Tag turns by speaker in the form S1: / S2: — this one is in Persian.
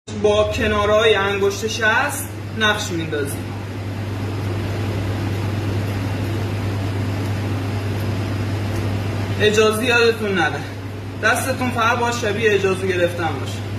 S1: با کنارهای انگشت شست نقش میندازیم. اجازه یادتون نره، دستتون فقط با شبیه اجازه گرفتن باشه.